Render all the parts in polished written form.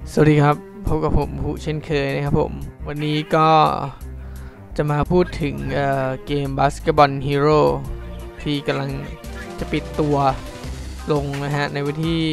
สวัสดีครับพบกับผมผู้เช่นเคยนะครับผมวันนี้ก็จะมาพูดถึงเกม Basketball Hero ที่กำลังจะปิดตัวลงนะฮะในวันที่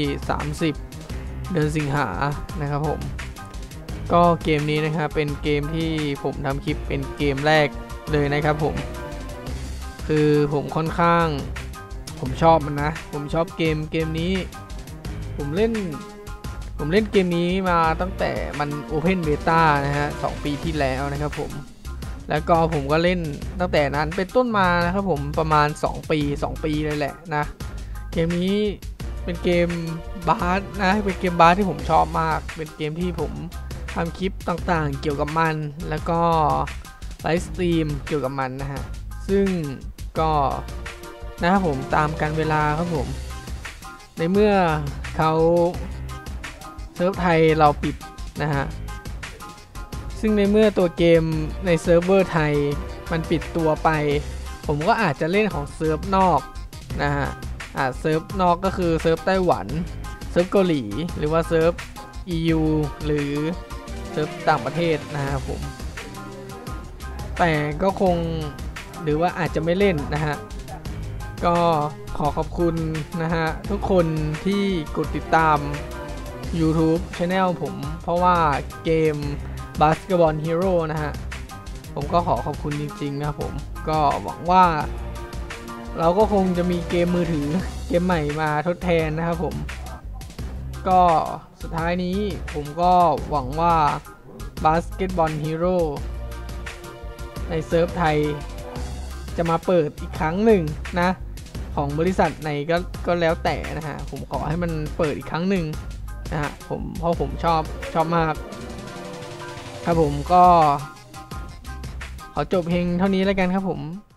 30เดือนสิงหานะครับผมก็เกมนี้นะครับเป็นเกมที่ผมทำคลิปเป็นเกมแรกเลยนะครับผมคือผมค่อนข้างผมชอบมันนะผมชอบเกมนี้ผมเล่นเกมนี้มาตั้งแต่มัน Open Beta นะฮะ2 ปีที่แล้วนะครับผมแล้วก็ผมก็เล่นตั้งแต่นั้นเป็นต้นมานะครับผมประมาณ2 ปีเลยแหละนะเกมนี้เป็นเกมบาสนะเป็นเกมบาสที่ผมชอบมากเป็นเกมที่ผมทำคลิปต่างๆเกี่ยวกับมันแล้วก็ไลฟ์สตรีมเกี่ยวกับมันนะฮะซึ่งก็นะครับผมตามการเวลาครับผมในเมื่อเขาเซิร์ฟไทยเราปิดนะฮะซึ่งในเมื่อตัวเกมในเซิร์ฟเวอร์ไทยมันปิดตัวไปผมก็อาจจะเล่นของเซิร์ฟนอกนะฮะเซิร์ฟนอกก็คือเซิร์ฟไต้หวันเซิร์ฟเกาหลีหรือว่าเซิร์ฟ EU หรือเซิร์ฟต่างประเทศนะฮะผมแต่ก็คงหรือว่าอาจจะไม่เล่นนะฮะก็ขอขอบคุณนะฮะทุกคนที่กดติดตามYouTube Channel ผมเพราะว่าเกม Basketball Hero นะฮะผมก็ขอขอบคุณจริงๆนะครับผมก็หวังว่าเราก็คงจะมีเกมมือถือเกมใหม่มาทดแทนนะครับผมก็สุดท้ายนี้ผมก็หวังว่า Basketball Hero ในเซิร์ฟไทยจะมาเปิดอีกครั้งหนึ่งนะของบริษัทไหนก็แล้วแต่นะฮะผมขอให้มันเปิดอีกครั้งหนึ่งนะฮะเพราะผมชอบมากครับผมก็ขอจบเพลงเท่านี้แล้วกันครับผม